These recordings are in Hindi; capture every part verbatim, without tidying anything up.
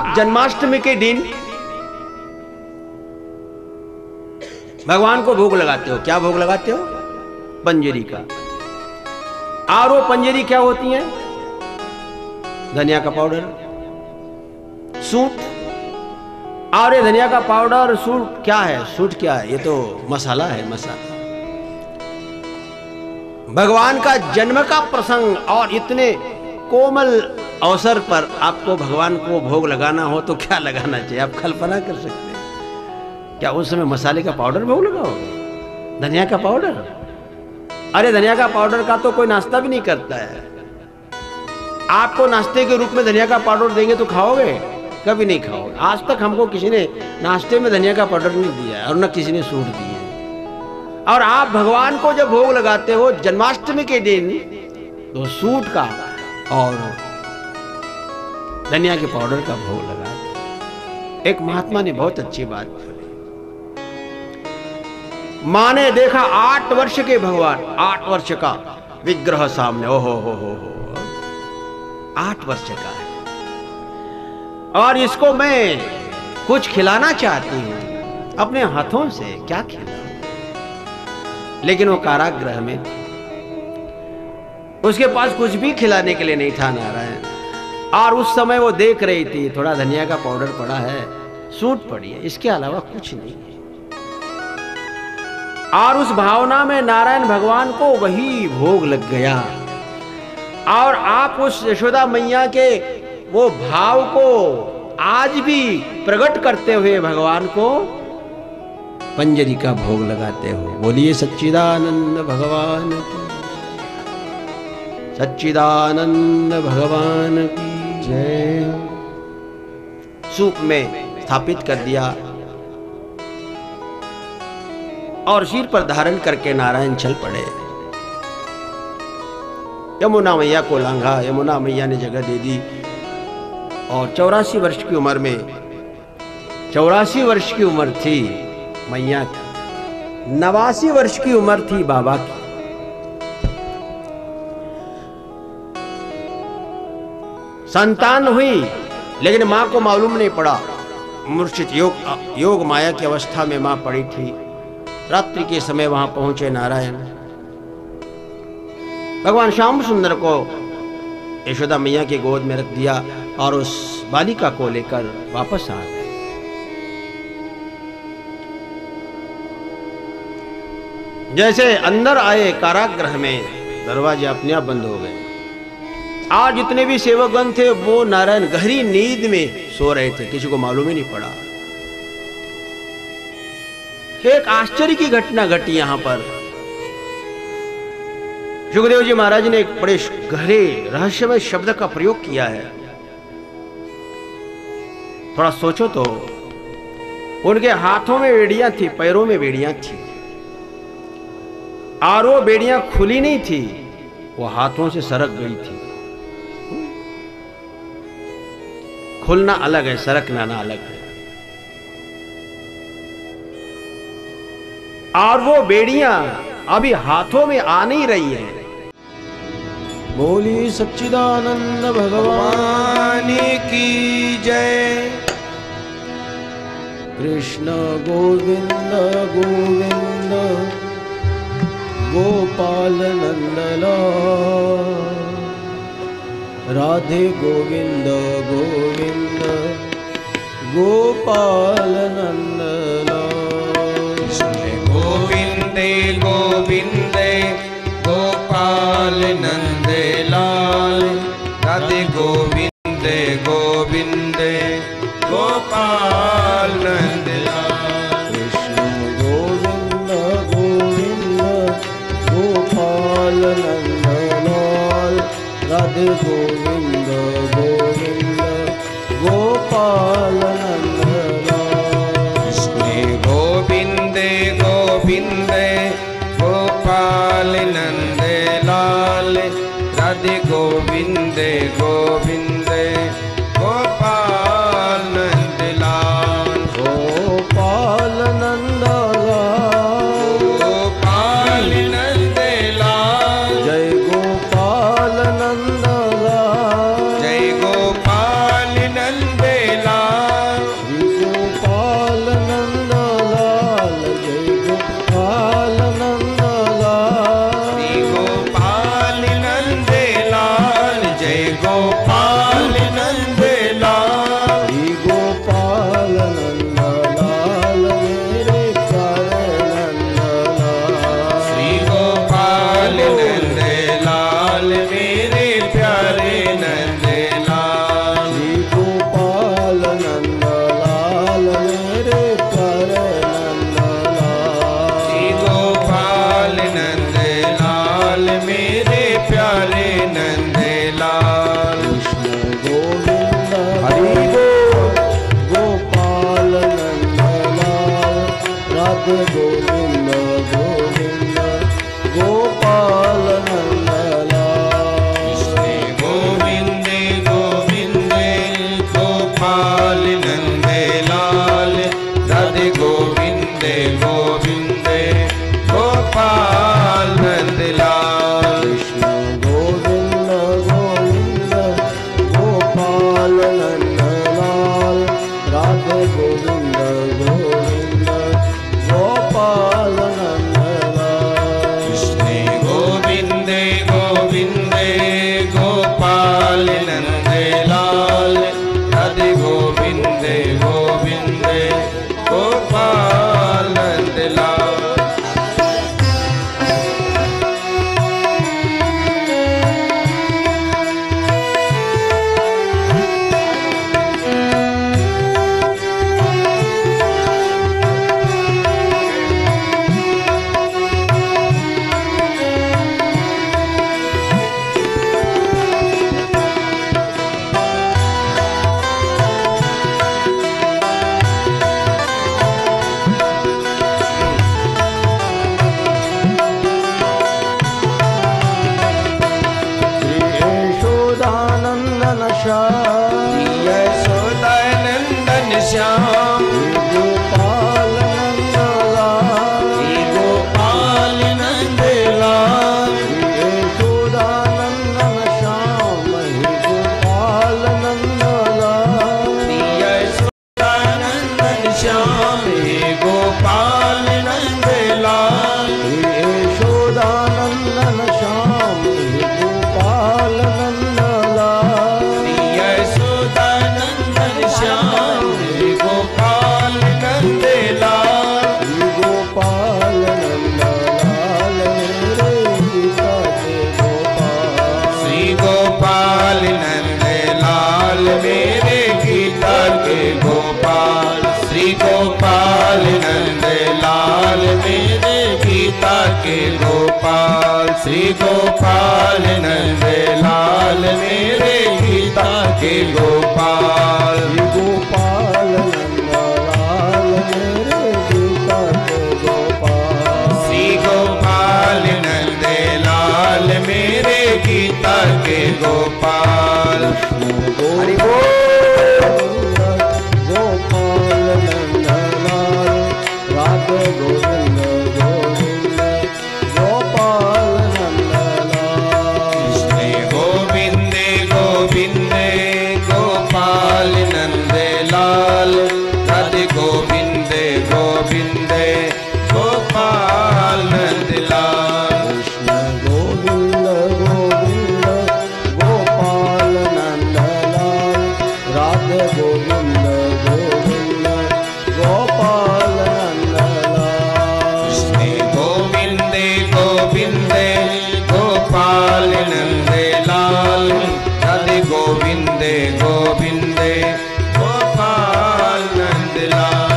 आप जन्माष्टमी के दिन भगवान को भोग लगाते हो। क्या भोग लगाते हो? पंजेरी का। और वो पंजेरी क्या होती है? धनिया का पाउडर, सूंठ। और ये धनिया का पाउडर, सूंठ क्या है? सूंठ क्या है? ये तो मसाला है, मसाला। भगवान का जन्म का प्रसंग और इतने कोमल अवसर पर आपको भगवान को भोग लगाना हो तो क्या लगाना चाहिए? आप कल्पना कर सकते हैं क्या उस समय मसाले का पाउडर भोग लगाओगे? धनिया का पाउडर? अरे धनिया का पाउडर का तो कोई नाश्ता भी नहीं करता है। आपको नाश्ते के रूप में धनिया का पाउडर देंगे तो खाओगे? कभी नहीं खाओगे। आज तक हमको किसी ने नाश्ते में धनिया का पाउडर नहीं दिया और न किसी ने सूंठ दी है। और आप भगवान को जब भोग लगाते हो जन्माष्टमी के दिन तो सूंठ का और धनिया के पाउडर का भोग लगाते। एक महात्मा ने बहुत अच्छी बात बोली। मां ने देखा आठ वर्ष के भगवान, आठ वर्ष का विग्रह सामने। ओहो हो हो हो आठ वर्ष का है और इसको मैं कुछ खिलाना चाहती हूं अपने हाथों से। क्या खिलाऊं? लेकिन वो कारागृह में थी, उसके पास कुछ भी खिलाने के लिए नहीं था नारायण। और उस समय वो देख रही थी थोड़ा धनिया का पाउडर पड़ा है, सूंठ पड़ी है, इसके अलावा कुछ नहीं है। और उस भावना में नारायण भगवान को वही भोग लग गया। और आप उस यशोदा मैया के वो भाव को आज भी प्रकट करते हुए भगवान को पंजरी का भोग लगाते हो। बोलिए सच्चिदानंद भगवान की, सच्चिदानंद भगवान की जय। सूप में स्थापित कर दिया और सिर पर धारण करके नारायण चल पड़े। यमुना मैया को लांघा, यमुना मैया ने जगह दे दी। और चौरासी वर्ष की उम्र में, चौरासी वर्ष की उम्र थी मैया की, नवासी वर्ष की उम्र थी बाबा की। संतान हुई लेकिन मां को मालूम नहीं पड़ा। मूर्छित योग योग माया की अवस्था में मां पड़ी थी। रात्रि के समय वहां पहुंचे नारायण। भगवान श्याम सुंदर को यशोदा मैया की गोद में रख दिया और उस बालिका को लेकर वापस आ गए। जैसे अंदर आए कारागृह में दरवाजे अपने आप बंद हो गए। आज जितने भी सेवकगण थे वो नारायण गहरी नींद में सो रहे थे, किसी को मालूम ही नहीं पड़ा। एक आश्चर्य की घटना घटी यहां पर। सुखदेव जी महाराज ने एक बड़े गहरे रहस्यमय शब्द का प्रयोग किया है। थोड़ा सोचो तो। उनके हाथों में बेड़ियां थी, पैरों में बेड़ियां थी और वो बेड़ियां खुली नहीं थी, वो हाथों से सरक गई थी। खुलना अलग है, सरकना ना अलग है। और वो बेड़ियां अभी हाथों में आ नहीं रही है। बोली सच्चिदानंद भगवान की जय। कृष्ण गोविंद गोविंद गोपाल नंदलाल, राधे गोविंद गोविंद गोपाल नंदलाल। गोविंदे गोविंदे गोपाल नंदलाल, राधे गोविंदे गोविंदे गोपाल नंदलाल। कृष्ण गोविंद गोविंद गोपाल नंदलाल, राधे गोविंद गोविंद गोपाल नंदलाल। कृष्ण गोविंदे गोविंदे गोपाल नंदलाल, राधे गोविंदे गोविंदे गोपाल नंदलाल। गोपाल नंदलाल, गोपाल नंदलाल, जय गोपाल नंदलाल, जय गोपाल नंदलाल। राधे गोविंद गोविंद गोपाल नंदलाल। गोविंदे गोविंदे गोपाल नंदलाल राधे गोविंदे गोविंदे गोपाल नंदलाल। कृष्ण गोविंद गोविंद गोपाल नंदलाल राधे गोविंद गोविंद गोपाल नंदलाल। कृष्ण गोविंदे गोविंदे गोपाल नंदलाल राधे गोविंदे गोविंदे गोपाल नंदलाल। यशोदानंदन श्याम यशोदानंदन श्याम गोपाल नंदलाल गोपाल नंदलाल। यशोदानंदन श्याम गोपाल नंदलाल। यशोदानंदन श्याम गोपाल नंदलाल। यशोदानंदन श्याम गोपाल नंदलाल। यशोदानंदन श्याम गोपाल नंदलाल। गोपाल नंदलाल मेरे गीता के गोपाल। श्री गोपाल नंदलाल मेरे गीता के गोपाल। श्री गोपाल नंदलाल मेरे गीता के गोपाल। श्री गोपाल नंदलाल मेरे गीता के गोपाल। गोपाल नंदलाल मेरे गीता के गोपाल। श्री गोपाल नंदलाल मेरे गीता के गोपाल। हरि बोल। गोपाल नंदलाल राधे गोविंद गोविंद गोपाल नंदलाल। कृष्ण गोविंदे गोविंदे गोपाल नंदलाल राधे गोविंदे गोविंदे गोपाल नंदलाल। कृष्ण गोविंद गोविंद गोपाल नंदलाल राधे गोविंद गोविंद गोपाल नंदलाल। कृष्ण गोविंदे गोविंदे गोपाल नंदलाल राधे गोविंदे गोविंदे गोपाल नंदलाल।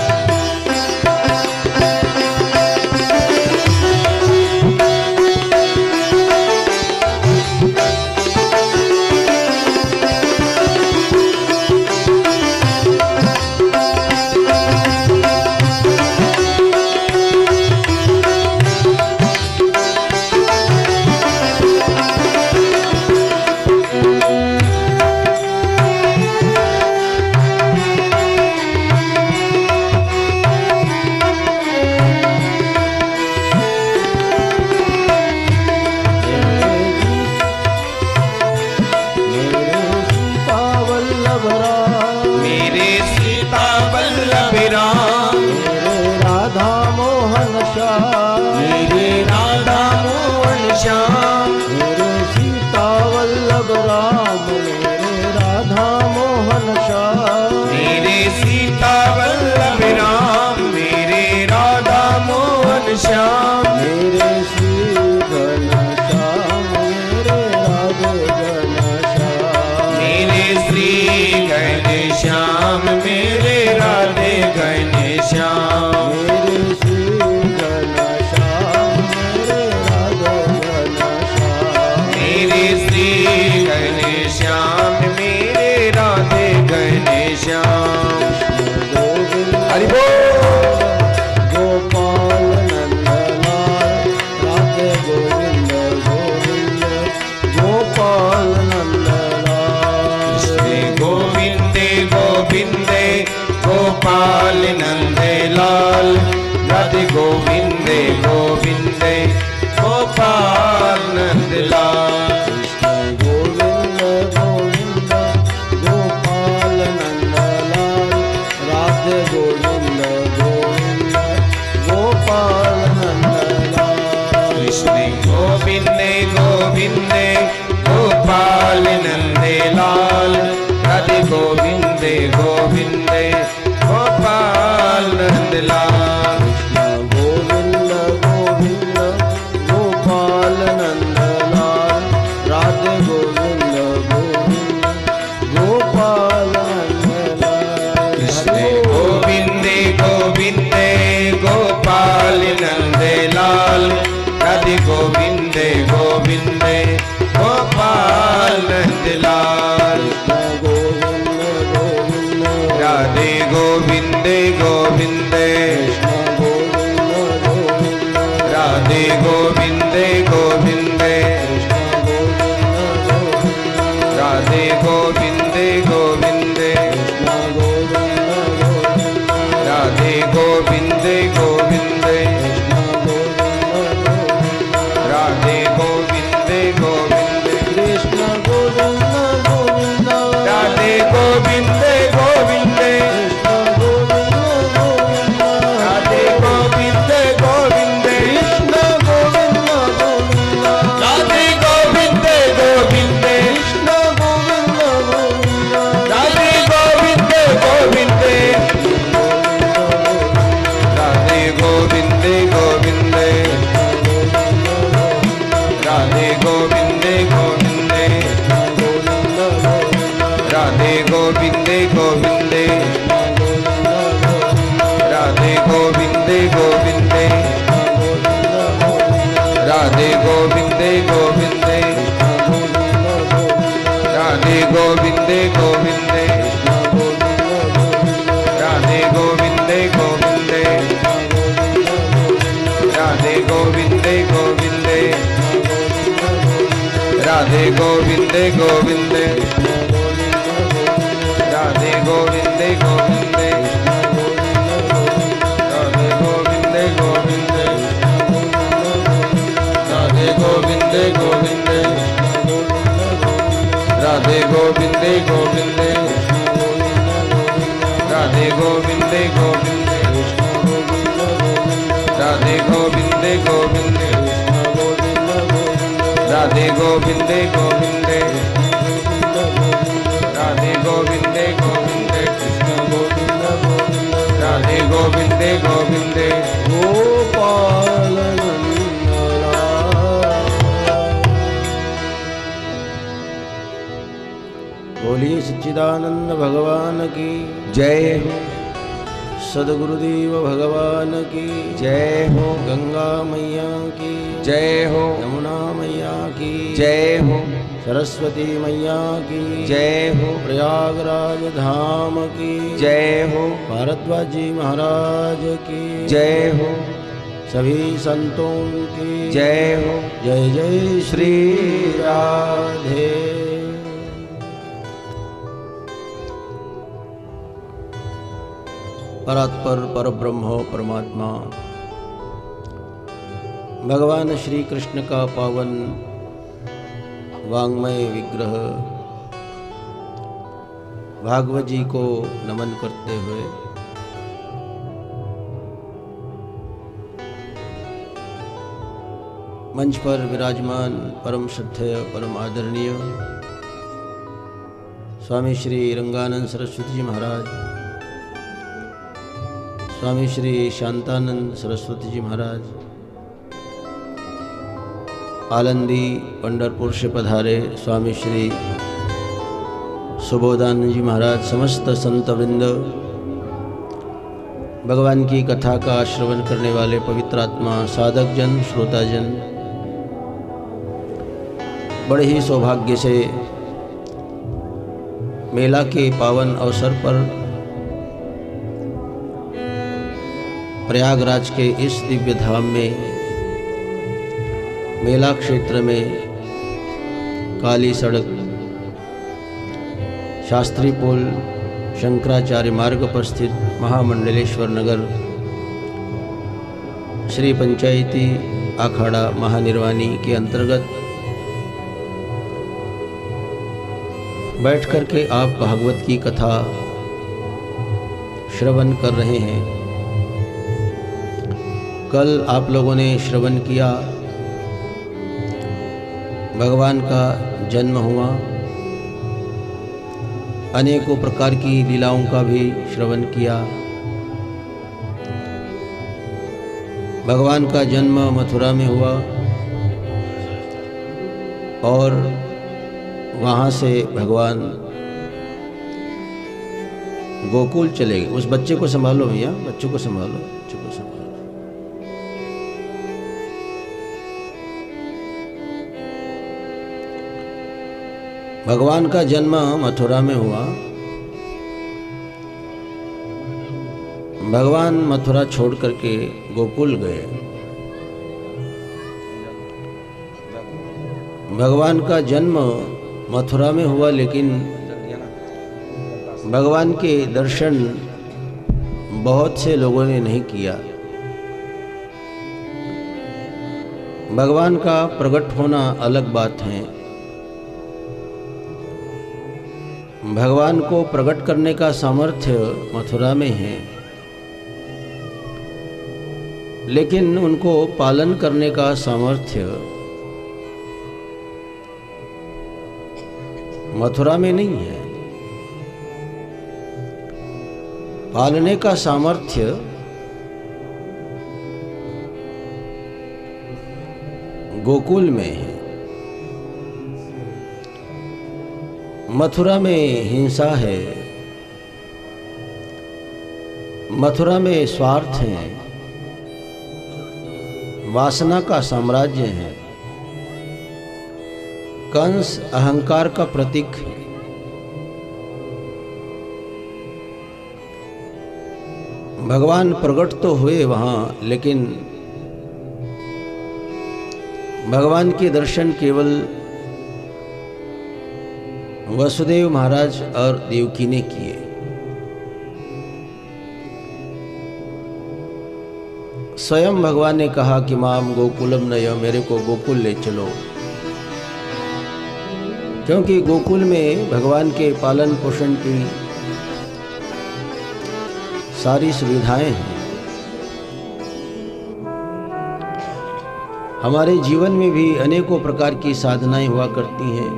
मेरे सीता वल्लभ राम मेरे राधा मोहन श्याम मेरे राधा मोहन श्याम। मेरे सीता वल्लभ राम मेरे राधा मोहन श्याम। मेरे सीता वल्लभ राम मेरे राधा मोहन श्याम। मेरे श्री घनश्याम मेरे राधे घनश्याम। मेरे श्री घनश्याम मेरे राधे घनश्याम। मेरे श्री घनश्याम मेरे राधे घनश्याम। गोपाल नंदे लाल राधे गोविंदे गोविंदे गोपाल नंद लाल कृष्ण गोविंद गोविंद गोपाल नंद लाल राधे गोविंद गोविंद गोपाल नंद लाल कृष्ण गोविंद गोविंद गोपाल नंद लाल राधे गोविंद गोविंद गोपाल नंद लाल कृष्ण गोविंद गोविंद गोपाल नंद लाल राधे गोविंद गोविंद गोपाल नंद लाल राधे गोविंद गोविंद राधे गोविंद गोविंद राधे गोविंद गोविंद राधे गोविंद गोविंद राधे गोविंद गोविंद कृष्ण गोविंद गोविंद राधे गोविंद गोविंद राधे गोविंद गोविंद कृष्ण गोविंद गोविंद राधे गोविंद गोविंद कृष्ण गोविंद गोविंद राधे गोविंद गोविंद राधे गोविंद गोविंद राधे गोविंद गोविंद राधे गोविंद गोविंद राधे गोविंद गोविंद राधे गोविंद गोविंद राधे गोविंद गोविंद राधे गोविंद गोविंद राधे गोविंद गोविंद राधे गोविंद गोविंद राधे गोविंद गोविंद राधे गोविंद गोविंद राधे गोविंद गोविंद राधे गोविंद गोविंद राधे गोविंद गोविंद राधे गोविंद गोविंद राधे गोविंद गोविंद राधे गोविंद गोविंद कृष्ण गोविंद गोविंद राधे गोविंद गोविंद गोपाल नंद लाल। बोलिए सच्चिदानंद भगवान की जय हो सदगुरुदेव भगवान की जय हो गंगा मैया की जय हो यमुना मैया की जय हो सरस्वती मैया की जय हो प्रयागराज धाम की जय हो भारद्वाज जी महाराज की जय हो सभी संतों की जय हो जय जय श्री राधे। परात्पर परब्रह्म परमात्मा भगवान श्री कृष्ण का पावन वांग्मय विग्रह भागवत जी को नमन करते हुए मंच पर विराजमान परम श्रद्धेय परम आदरणीय स्वामी श्री रंगानंद सरस्वती जी महाराज, स्वामी श्री शांतानंद सरस्वती जी महाराज, आलंदी पंढरपुर से पधारे स्वामी श्री सुबोधानंद जी महाराज, समस्त संत वृंद, भगवान की कथा का श्रवण करने वाले पवित्र आत्मा साधक जन, श्रोताजन, बड़े ही सौभाग्य से मेला के पावन अवसर पर प्रयागराज के इस दिव्य धाम में मेला क्षेत्र में काली सड़क, शास्त्री पुल, शंकराचार्य मार्ग पर स्थित महामंडलेश्वर नगर श्री पंचायती अखाड़ा महानिर्वाणी के अंतर्गत बैठ कर के आप भागवत की कथा श्रवण कर रहे हैं। कल आप लोगों ने श्रवण किया, भगवान का जन्म हुआ, अनेकों प्रकार की लीलाओं का भी श्रवण किया। भगवान का जन्म मथुरा में हुआ और वहाँ से भगवान गोकुल चले गए। उस बच्चे को संभालो भैया, बच्चों को संभालो, बच्चों को संभालो। भगवान का जन्म मथुरा में हुआ। भगवान मथुरा छोड़ करके गोकुल गए। भगवान का जन्म मथुरा में हुआ, लेकिन भगवान के दर्शन बहुत से लोगों ने नहीं किया। भगवान का प्रकट होना अलग बात है। भगवान को प्रकट करने का सामर्थ्य मथुरा में है, लेकिन उनको पालन करने का सामर्थ्य मथुरा में नहीं है। पालने का सामर्थ्य गोकुल में है। मथुरा में हिंसा है, मथुरा में स्वार्थ है, वासना का साम्राज्य है, कंस अहंकार का प्रतीक है। भगवान प्रकट तो हुए वहाँ, लेकिन भगवान के दर्शन केवल वसुदेव महाराज और देवकी ने किए। स्वयं भगवान ने कहा कि माम गोकुलम नय, मेरे को गोकुल ले चलो, क्योंकि गोकुल में भगवान के पालन पोषण की सारी सुविधाएं हैं। हमारे जीवन में भी अनेकों प्रकार की साधनाएं हुआ करती हैं।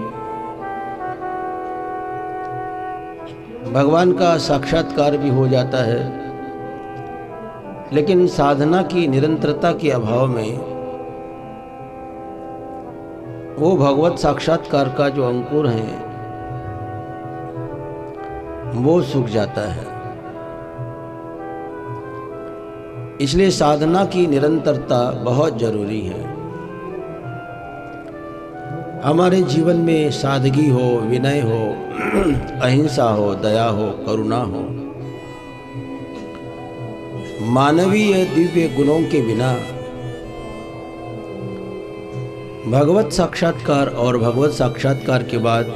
भगवान का साक्षात्कार भी हो जाता है, लेकिन साधना की निरंतरता के अभाव में वो भगवत साक्षात्कार का जो अंकुर है वो सूख जाता है। इसलिए साधना की निरंतरता बहुत जरूरी है। हमारे जीवन में सादगी हो, विनय हो, अहिंसा हो, दया हो, करुणा हो, मानवीय दिव्य गुणों के बिना भगवत साक्षात्कार और भगवत साक्षात्कार के बाद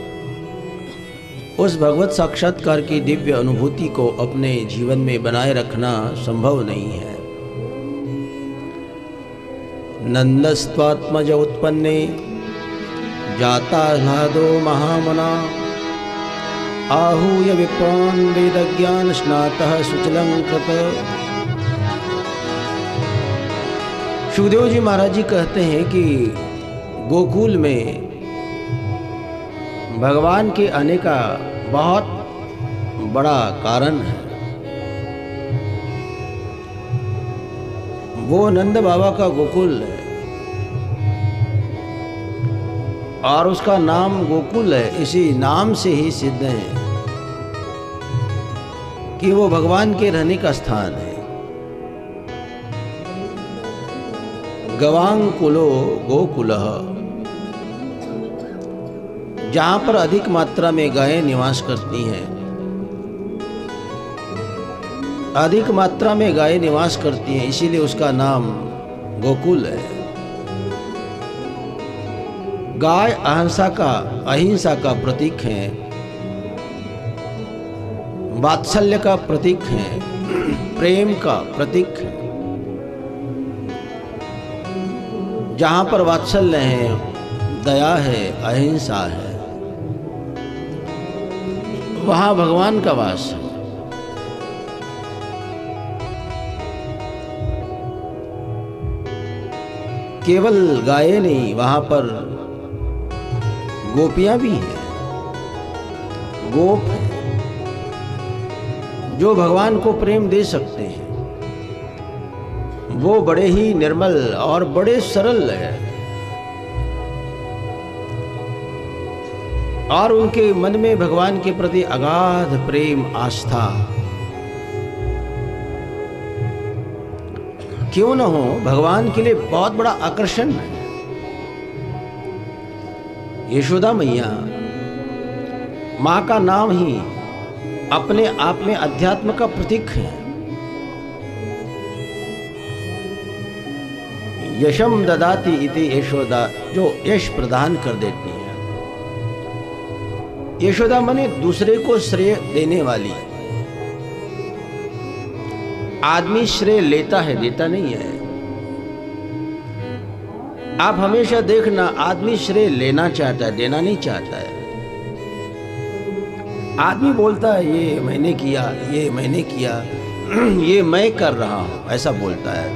उस भगवत साक्षात्कार की दिव्य अनुभूति को अपने जीवन में बनाए रखना संभव नहीं है। नंदस्त्वात्मज उत्पन्ने जाता ह्लादो महामना आहूय विप्रान् वेदज्ञान स्नातः सुचलं कृत। सुखदेव जी महाराज जी कहते हैं कि गोकुल में भगवान के आने का बहुत बड़ा कारण है। वो नंद बाबा का गोकुल है और उसका नाम गोकुल है। इसी नाम से ही सिद्ध है कि वो भगवान के रहने का स्थान है। गवांकुलो गोकुलः, जहाँ पर अधिक मात्रा में गायें निवास करती हैं, अधिक मात्रा में गायें निवास करती हैं, इसीलिए उसका नाम गोकुल है। गाय अहिंसा का अहिंसा का प्रतीक है। वात्सल्य का प्रतीक है, प्रेम का प्रतीक है। जहाँ पर वात्सल्य है, दया है, अहिंसा है, वहाँ भगवान का वास है। केवल गाये नहीं, वहाँ पर गोपियाँ भी हैं, गोप हैं, जो भगवान को प्रेम दे सकते हैं। वो बड़े ही निर्मल और बड़े सरल है, और उनके मन में भगवान के प्रति अगाध प्रेम, आस्था क्यों न हो, भगवान के लिए बहुत बड़ा आकर्षण है। यशोदा मैया, मां का नाम ही अपने आप में अध्यात्म का प्रतीक है। यशम ददाति इति यशोदा, जो यश प्रदान कर देती है। यशोदा माने दूसरे को श्रेय देने वाली। आदमी श्रेय लेता है, देता नहीं है। आप हमेशा देखना, आदमी श्रेय लेना चाहता है, देना नहीं चाहता है। आदमी बोलता है ये मैंने किया, ये मैंने किया, ये मैं कर रहा हूं, ऐसा बोलता है।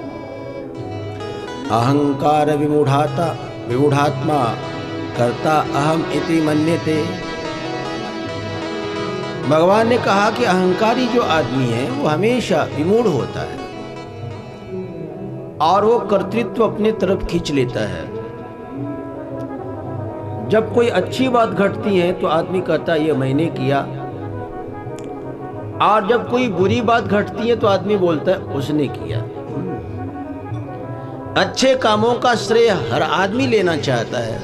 अहंकार विमूढ़ाता विमूढ़ात्मा कर्ता अहम इति मन्यते। भगवान ने कहा कि अहंकारी जो आदमी है वो हमेशा विमूढ़ होता है और वो कर्तृत्व अपने तरफ खींच लेता है। जब कोई अच्छी बात घटती है तो आदमी कहता है ये मैंने किया, और जब कोई बुरी बात घटती है तो आदमी बोलता है उसने किया। अच्छे कामों का श्रेय हर आदमी लेना चाहता है,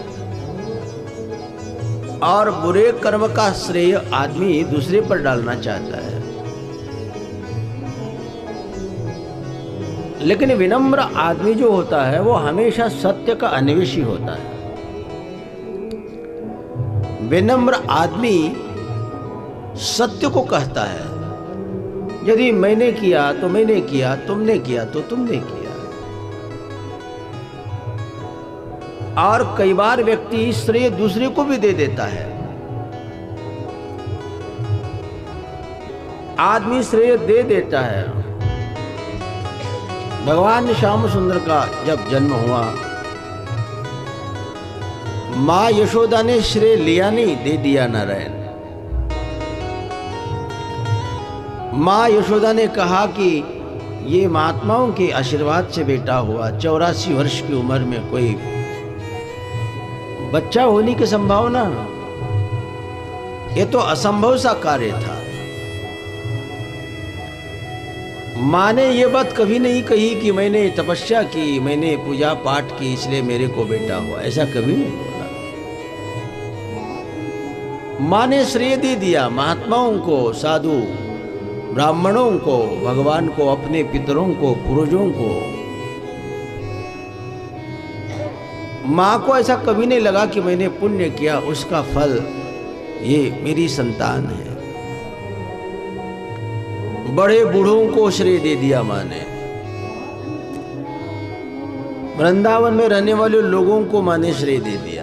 और बुरे कर्म का श्रेय आदमी दूसरे पर डालना चाहता है। लेकिन विनम्र आदमी जो होता है वो हमेशा सत्य का अन्वेषी होता है। विनम्र आदमी सत्य को कहता है। यदि मैंने किया तो मैंने किया, तुमने किया तो तुमने किया। और कई बार व्यक्ति श्रेय दूसरे को भी दे देता है। आदमी श्रेय दे देता है। भगवान श्याम सुंदर का जब जन्म हुआ, मां यशोदा ने श्रेय लिया नहीं, दे दिया नारायण। मां यशोदा ने कहा कि ये महात्माओं के आशीर्वाद से बेटा हुआ। चौरासी वर्ष की उम्र में कोई बच्चा होने की संभावना, ये तो असंभव सा कार्य था। मां ने ये बात कभी नहीं कही कि मैंने तपस्या की, मैंने पूजा पाठ की इसलिए मेरे को बेटा हुआ, ऐसा कभी नहीं बोला। मां ने श्रेय दे दिया महात्माओं को, साधु ब्राह्मणों को, भगवान को, अपने पितरों को, पूर्वजों को। मां को ऐसा कभी नहीं लगा कि मैंने पुण्य किया, उसका फल ये मेरी संतान है। बड़े बूढ़ों को श्रेय दे दिया मां ने। वृंदावन में रहने वाले लोगों को मां ने श्रेय दे दिया।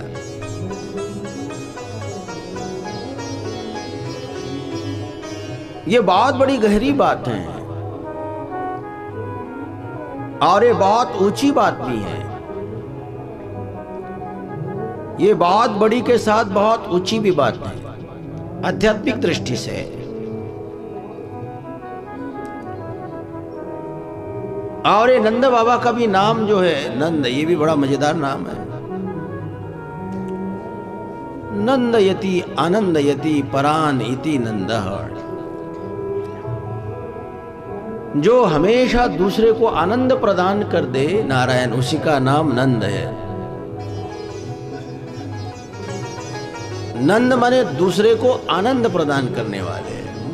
ये बहुत बड़ी गहरी बात है और ये बहुत ऊंची बात भी है। ये बहुत बड़ी के साथ बहुत ऊंची भी बात है आध्यात्मिक दृष्टि से। और ये नंद बाबा का भी नाम जो है नंद, ये भी बड़ा मजेदार नाम है। नंदयति आनंदयति परान इति नंदः। जो हमेशा दूसरे को आनंद प्रदान कर दे नारायण, उसी का नाम नंद है। नंद माने दूसरे को आनंद प्रदान करने वाले।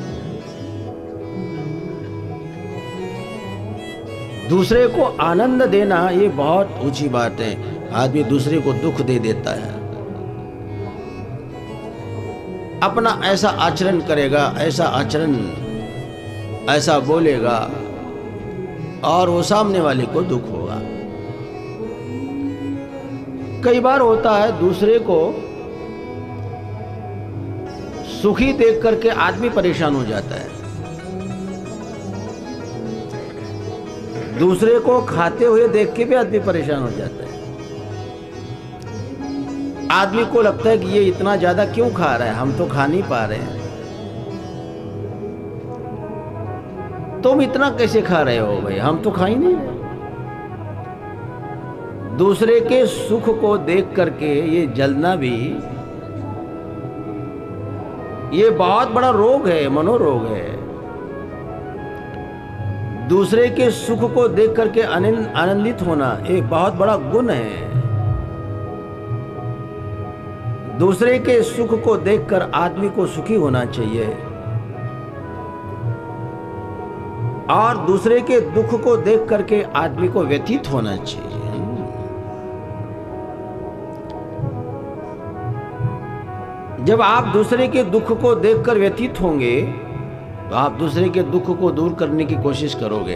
दूसरे को आनंद देना ये बहुत ऊंची बात है। आदमी दूसरे को दुख दे देता है, अपना ऐसा आचरण करेगा, ऐसा आचरण ऐसा बोलेगा और वो सामने वाले को दुख होगा। कई बार होता है दूसरे को सुखी देख करके आदमी परेशान हो जाता है, दूसरे को खाते हुए देख के भी आदमी परेशान हो जाता है। आदमी को लगता है कि ये इतना ज्यादा क्यों खा रहा है, हम तो खा नहीं पा रहे हैं। तुम इतना कैसे खा रहे हो भाई, हम तो खा ही नहीं रहे। दूसरे के सुख को देख करके ये जलना भी ये बहुत बड़ा रोग है, मनोरोग है। दूसरे के सुख को देख करके आनंदित होना एक बहुत बड़ा गुण है। दूसरे के सुख को देखकर आदमी को सुखी होना चाहिए और दूसरे के दुख को देख करके आदमी को व्यथित होना चाहिए। जब आप दूसरे के दुख को देखकर व्यथित होंगे तो आप दूसरे के दुख को दूर करने की कोशिश करोगे,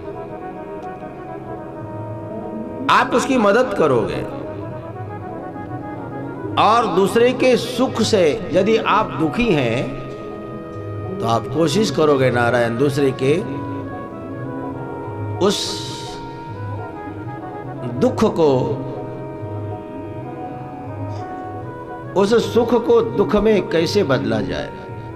आप उसकी मदद करोगे और दूसरे के सुख से यदि आप दुखी हैं तो आप कोशिश करोगे नारायण दूसरे के उस दुख को, उस सुख को दुख में कैसे बदला जाए।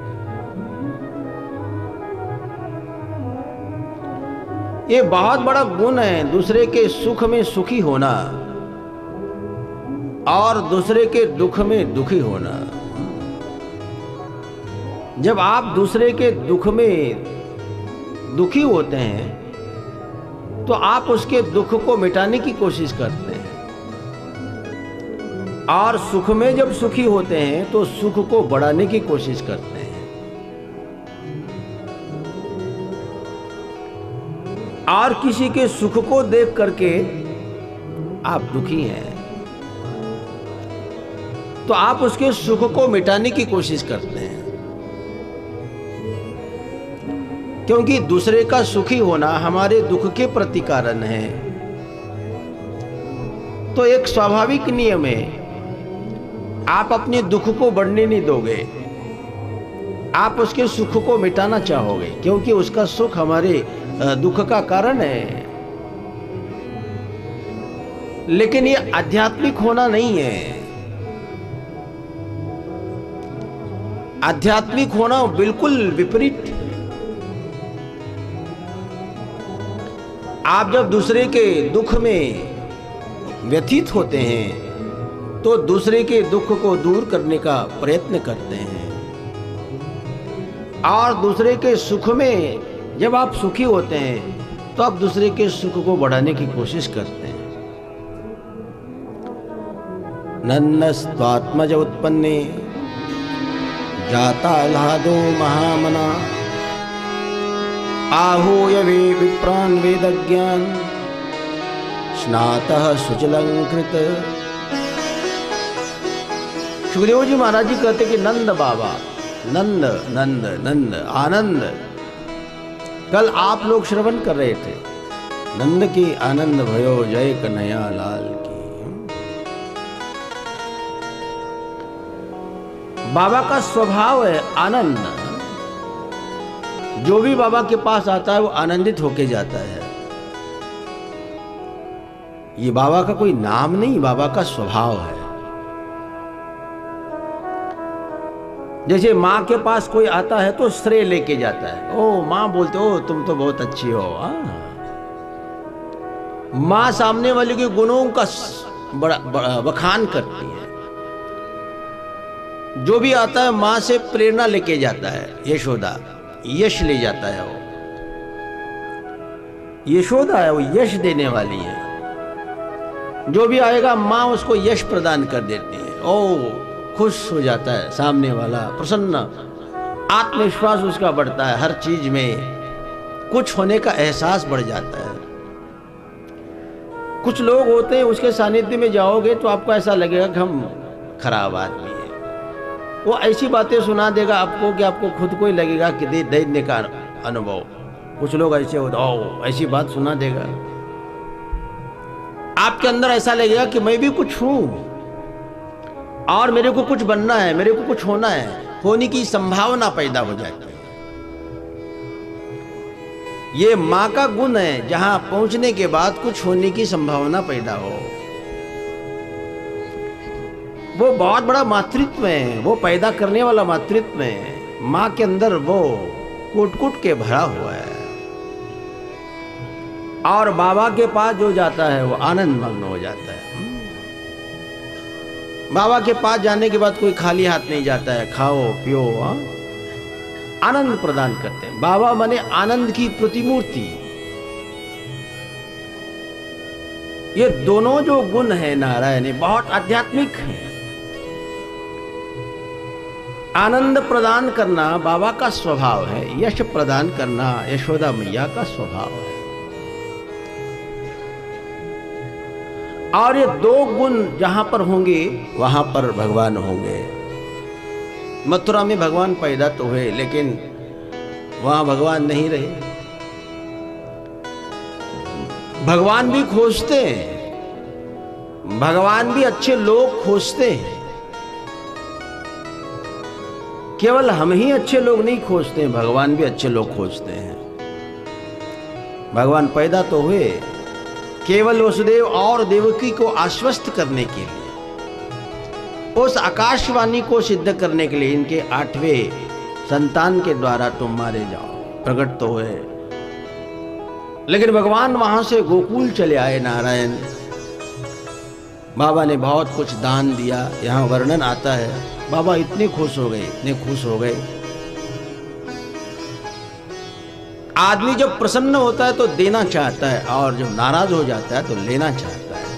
ये बहुत बड़ा गुण है दूसरे के सुख में सुखी होना और दूसरे के दुख में दुखी होना। जब आप दूसरे के दुख में दुखी होते हैं तो आप उसके दुख को मिटाने की कोशिश करते हैं और सुख में जब सुखी होते हैं तो सुख को बढ़ाने की कोशिश करते हैं। और किसी के सुख को देख करके आप दुखी हैं तो आप उसके सुख को मिटाने की कोशिश करते हैं, क्योंकि दूसरे का सुखी होना हमारे दुख के प्रति कारण है। तो एक स्वाभाविक नियम है, आप अपने दुख को बढ़ने नहीं दोगे, आप उसके सुख को मिटाना चाहोगे, क्योंकि उसका सुख हमारे दुख का कारण है। लेकिन ये आध्यात्मिक होना नहीं है। आध्यात्मिक होना बिल्कुल विपरीत। आप जब दूसरे के दुख में व्यथित होते हैं तो दूसरे के दुख को दूर करने का प्रयत्न करते हैं और दूसरे के सुख में जब आप सुखी होते हैं तो आप दूसरे के सुख को बढ़ाने की कोशिश करते हैं। नन्नस्त्वात्मज उत्पन्ने जाता आह्लादो महामना आहूय वे विप्रान वेदज्ञान स्नातः सुचलंकृत। सुखदेव जी महाराज जी कहते कि नंद बाबा, नंद नंद नंद आनंद। कल आप लोग श्रवण कर रहे थे, नंद की आनंद भयो जय कन्हैया लाल की। बाबा का स्वभाव है आनंद। जो भी बाबा के पास आता है वो आनंदित होके जाता है। ये बाबा का कोई नाम नहीं, बाबा का स्वभाव है। जैसे माँ के पास कोई आता है तो श्रेय लेके जाता है, ओ माँ बोलते हो तुम तो बहुत अच्छी हो। माँ सामने वाले के गुणों का बड़ा, बड़ा बखान करती है। जो भी आता है माँ से प्रेरणा लेके जाता है। यशोदा यश ले जाता है, वो यशोदा है, वो यश देने वाली है। जो भी आएगा माँ उसको यश प्रदान कर देती है। ओ खुश हो जाता है सामने वाला, प्रसन्न, आत्मविश्वास उसका बढ़ता है, हर चीज में कुछ होने का एहसास बढ़ जाता है। कुछ लोग होते हैं उसके सानिध्य में जाओगे तो आपको ऐसा लगेगा कि हम खराब आदमी हैं, वो ऐसी बातें सुना देगा आपको कि आपको खुद को ही लगेगा कि दे दैन्य का अनुभव। कुछ लोग ऐसे होते ओ ऐसी बात सुना देगा, आपके अंदर ऐसा लगेगा कि मैं भी कुछ हूं और मेरे को कुछ बनना है, मेरे को कुछ होना है, होने की संभावना पैदा हो जाती है। ये मां का गुण है, जहां पहुंचने के बाद कुछ होने की संभावना पैदा हो। वो बहुत बड़ा मातृत्व है, वो पैदा करने वाला मातृत्व है। मां के अंदर वो कूट कूट के भरा हुआ है। और बाबा के पास जो जाता है वो आनंद मग्न हो जाता है। बाबा के पास जाने के बाद कोई खाली हाथ नहीं जाता है। खाओ पियो, हाँ? आनंद प्रदान करते हैं। बाबा माने आनंद की प्रतिमूर्ति। ये दोनों जो गुण है नारायण, बहुत आध्यात्मिक है। आनंद प्रदान करना बाबा का स्वभाव है, यश प्रदान करना यशोदा मैया का स्वभाव है। और ये दो गुण जहां पर होंगे वहां पर भगवान होंगे। मथुरा में भगवान पैदा तो हुए, लेकिन वहां भगवान नहीं रहे। भगवान भी खोजते हैं, भगवान भी अच्छे लोग खोजते हैं। केवल हम ही अच्छे लोग नहीं खोजते हैं, भगवान भी अच्छे लोग खोजते हैं। भगवान पैदा तो हुए केवल वसुदेव और देवकी को आश्वस्त करने के लिए, उस आकाशवाणी को सिद्ध करने के लिए, इनके आठवें संतान के द्वारा तुम मारे जाओ, प्रकट तो हुए। लेकिन भगवान वहां से गोकुल चले आए नारायण। बाबा ने बहुत कुछ दान दिया, यहां वर्णन आता है। बाबा इतने खुश हो गए, इतने खुश हो गए। आदमी जब प्रसन्न होता है तो देना चाहता है, और जब नाराज हो जाता है तो लेना चाहता है।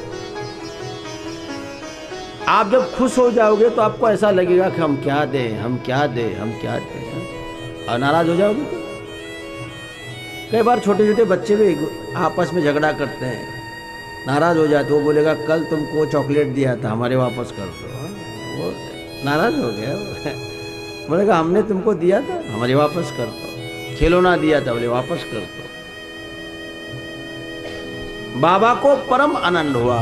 आप जब खुश हो जाओगे तो आपको ऐसा लगेगा कि हम क्या दें, हम क्या दें, हम क्या दें। और नाराज हो जाओगे तो कई बार छोटे छोटे बच्चे भी आपस में झगड़ा करते हैं, नाराज हो जाते। वो बोलेगा कल तुमको चॉकलेट दिया था, हमारे वापस कर दो। वो नाराज हो गया। बोलेगा हमने तुमको दिया था, हमारे वापस कर दो। खिलौना दिया था, बोले वापस कर दो। बाबा को परम आनंद हुआ।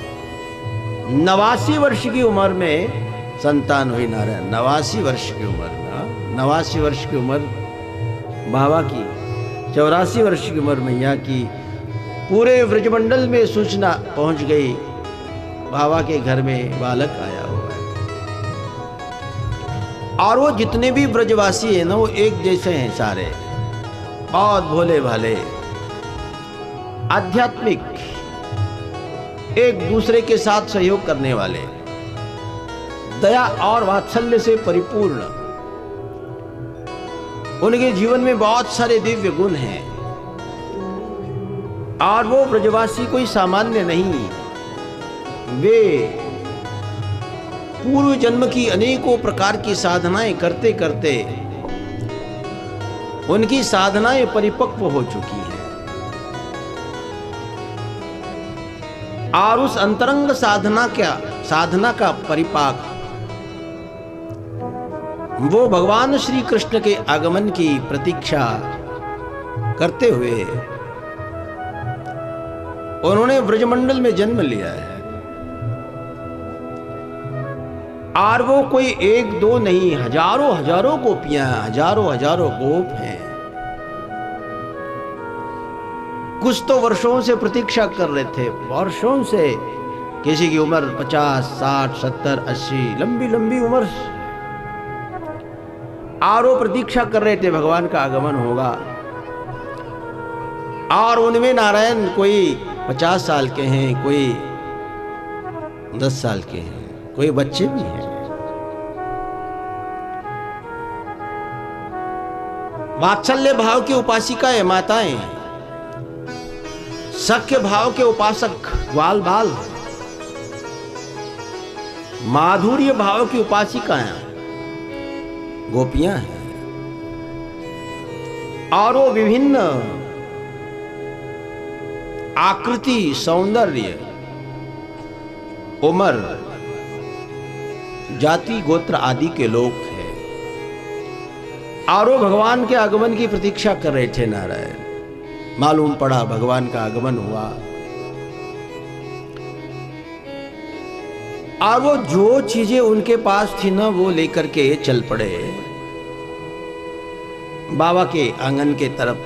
नवासी वर्ष की उम्र में संतान हुई नारायण। नवासी वर्ष की उम्र में, नवासी वर्ष की उम्र बाबा की, चौरासी वर्ष की उम्र मैया की। पूरे ब्रजमंडल में सूचना पहुंच गई, बाबा के घर में बालक आया हुआ है। और वो जितने भी ब्रजवासी हैं ना, वो एक जैसे हैं सारे, बहुत भोले भाले, आध्यात्मिक, एक दूसरे के साथ सहयोग करने वाले, दया और वात्सल्य से परिपूर्ण। उनके जीवन में बहुत सारे दिव्य गुण हैं। और वो ब्रजवासी कोई सामान्य नहीं, वे पूर्व जन्म की अनेकों प्रकार की साधनाएं करते करते उनकी साधनाएं परिपक्व हो चुकी हैं। और उस अंतरंग साधना क्या साधना का परिपाक वो भगवान श्री कृष्ण के आगमन की प्रतीक्षा करते हुए उन्होंने ब्रजमंडल में जन्म लिया है। और वो कोई एक दो नहीं, हजारों हजारों गोपियां, हजारों हजारों गोप हैं। कुछ तो वर्षों से प्रतीक्षा कर रहे थे, वर्षों से। किसी की उम्र पचास, साठ, सत्तर, अस्सी, लंबी लंबी उम्र। और वो प्रतीक्षा कर रहे थे भगवान का आगमन होगा। और उनमें नारायण कोई पचास साल के हैं, कोई दस साल के हैं, कोई बच्चे भी हैं। वात्सल्य भाव की उपासिकाएं माताएं, सख्य भाव के उपासक ग्वाल बाल, माधुर्य भाव की उपासिकाएं गोपियां हैं। और वो विभिन्न आकृति, सौंदर्य, उम्र, जाति गोत्र आदि के लोग हैं और वो भगवान के आगमन की प्रतीक्षा कर रहे थे। नारायण मालूम पड़ा भगवान का आगमन हुआ और वो जो चीजें उनके पास थी ना वो लेकर के चल पड़े बाबा के आंगन के तरफ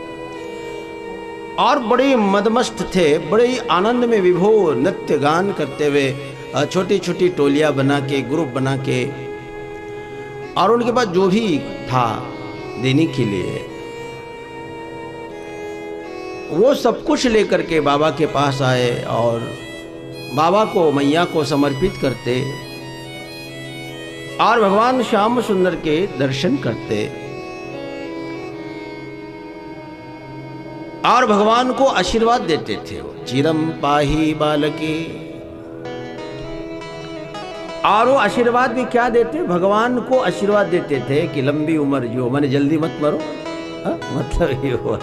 और बड़े मदमस्त थे, बड़े आनंद में विभोर नृत्य गान करते हुए छोटी छोटी टोलियां बना के ग्रुप बना के और उनके पास जो भी था देने के लिए वो सब कुछ लेकर के बाबा के पास आए और बाबा को मैया को समर्पित करते और भगवान श्याम सुंदर के दर्शन करते और भगवान को आशीर्वाद देते थे। चिरम पाही बालके और वो आशीर्वाद भी क्या देते, भगवान को आशीर्वाद देते थे कि लंबी उम्र जियो, माने जल्दी मत मरो। हा? मतलब ये हुआ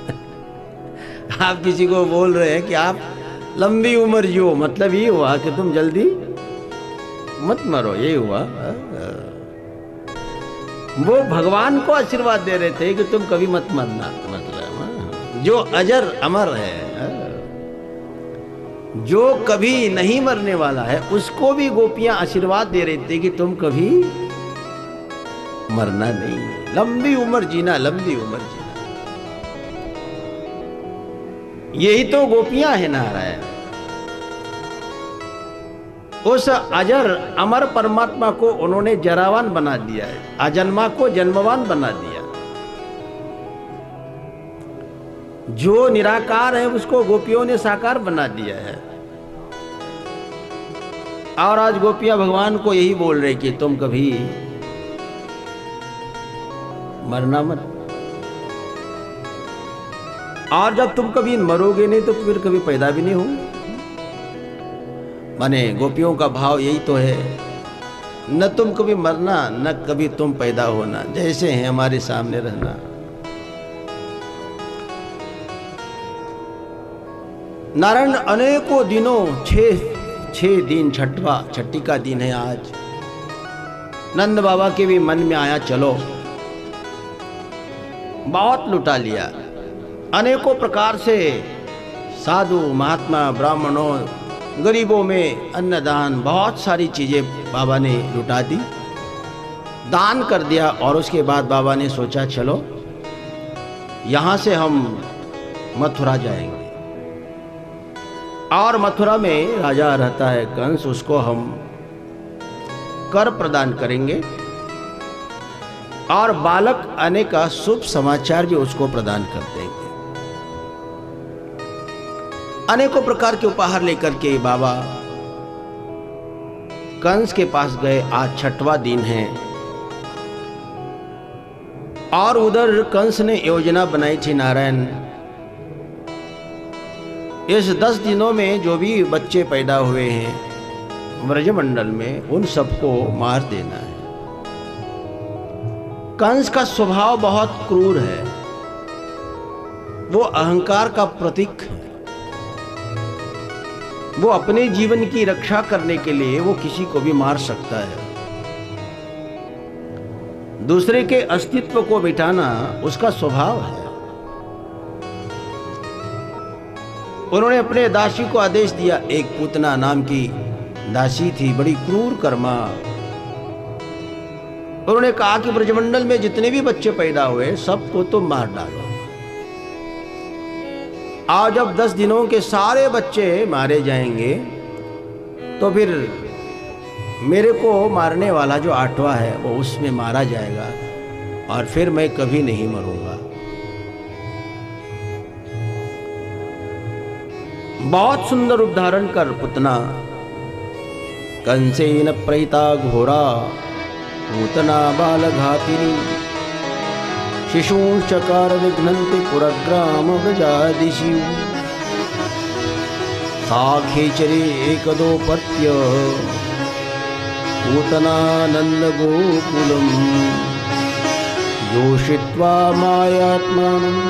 आप किसी को बोल रहे हैं कि आप लंबी उम्र जियो, मतलब ये हुआ कि तुम जल्दी मत मरो, ये हुआ। वो भगवान को आशीर्वाद दे रहे थे कि तुम कभी मत मरना, मतलब जो अजर अमर है, जो कभी नहीं मरने वाला है, उसको भी गोपियां आशीर्वाद दे रही थी कि तुम कभी मरना नहीं, लंबी उम्र जीना, लंबी उम्र जीना। यही तो गोपियां है नारायण। उस अजर अमर परमात्मा को उन्होंने जरावान बना दिया है, अजन्मा को जन्मवान बना दिया। जो निराकार है उसको गोपियों ने साकार बना दिया है और आज गोपियां भगवान को यही बोल रहे कि तुम कभी मरना मत, और जब तुम कभी मरोगे नहीं तो फिर कभी पैदा भी नहीं हो। माने गोपियों का भाव यही तो है, न तुम कभी मरना न कभी तुम पैदा होना, जैसे हैं हमारे सामने रहना। नारायण अनेकों दिनों, छह छह दिन, छठवा छठी का दिन है आज। नंद बाबा के भी मन में आया चलो बहुत लुटा लिया, अनेकों प्रकार से साधु महात्मा ब्राह्मणों गरीबों में अन्नदान, बहुत सारी चीजें बाबा ने लुटा दी, दान कर दिया। और उसके बाद बाबा ने सोचा चलो यहां से हम मथुरा जाएंगे और मथुरा में राजा रहता है कंस, उसको हम कर प्रदान करेंगे और बालक आने का शुभ समाचार भी उसको प्रदान कर देंगे। अनेकों प्रकार के उपहार लेकर के बाबा कंस के पास गए। आज छठवां दिन है और उधर कंस ने योजना बनाई थी नारायण, इस दस दिनों में जो भी बच्चे पैदा हुए हैं ब्रजमंडल में उन सबको मार देना है। कंस का स्वभाव बहुत क्रूर है, वो अहंकार का प्रतीक है। वो अपने जीवन की रक्षा करने के लिए वो किसी को भी मार सकता है। दूसरे के अस्तित्व को मिटाना उसका स्वभाव है। उन्होंने अपने दासी को आदेश दिया, एक पूतना नाम की दासी थी, बड़ी क्रूर कर्मा। उन्होंने कहा कि ब्रजमंडल में जितने भी बच्चे पैदा हुए सबको तुम मार डालो। आज जब दस दिनों के सारे बच्चे मारे जाएंगे तो फिर मेरे को मारने वाला जो आठवां है वो उसमें मारा जाएगा और फिर मैं कभी नहीं मरूंगा। बहुत सुंदर उदाहरण कर पुतना, कंसेन प्रहिता घोरा पूतना बालघातिनी शिशूंश्चकार विघ्नन्ति पुरग्राम व्रजादिषु सा खेचरे एकदोपत्य पूतनानंद गोकुलम योषित्वा मायात्मानं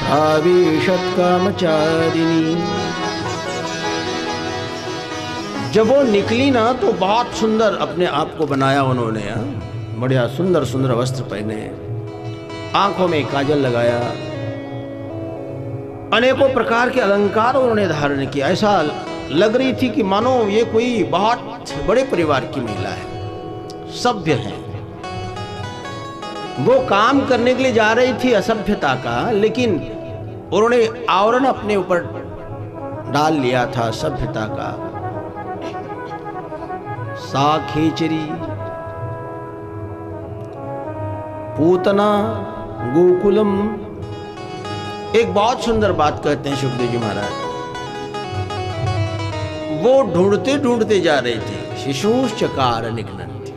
प्राविशत् कामचारिणी। जब वो निकली ना तो बहुत सुंदर अपने आप को बनाया उन्होंने। बढ़िया सुंदर सुंदर वस्त्र पहने, आंखों में काजल लगाया, अनेकों प्रकार के अलंकार उन्होंने धारण किया। ऐसा लग रही थी कि मानो ये कोई बहुत बड़े परिवार की महिला है, सभ्य है। वो काम करने के लिए जा रही थी असभ्यता का, लेकिन उन्होंने आवरण अपने ऊपर डाल लिया था सभ्यता का। सा खेचरी पूतना गोकुलम। एक बहुत सुंदर बात कहते हैं सुखदेव जी महाराज, वो ढूंढते ढूंढते जा रहे थे। शिशुष चकार निघ्नन्ति।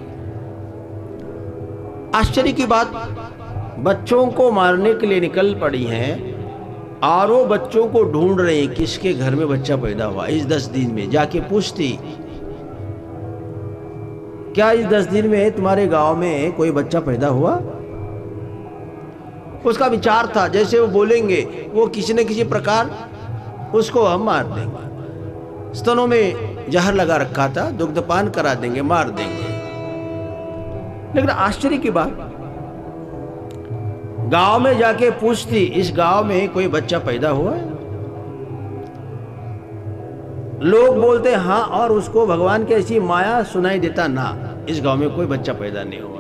आश्चर्य की बात, बच्चों को मारने के लिए निकल पड़ी हैं और वो बच्चों को ढूंढ रहे हैं किसके घर में बच्चा पैदा हुआ। इस दस दिन में जाके पूछती, क्या इस दस दिन में तुम्हारे गांव में कोई बच्चा पैदा हुआ? उसका विचार था जैसे वो बोलेंगे वो किसी न किसी प्रकार उसको हम मार देंगे। स्तनों में जहर लगा रखा था, दुग्धपान करा देंगे, मार देंगे। लेकिन आश्चर्य की बात, गांव में जाके पूछती, इस गांव में कोई बच्चा पैदा हुआ है? लोग बोलते हाँ, और उसको भगवान की ऐसी माया सुनाई देता, ना, इस गांव में कोई बच्चा पैदा नहीं हुआ।